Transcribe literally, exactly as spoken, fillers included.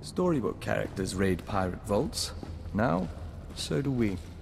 Storybook characters raid pirate vaults. Now, so do we.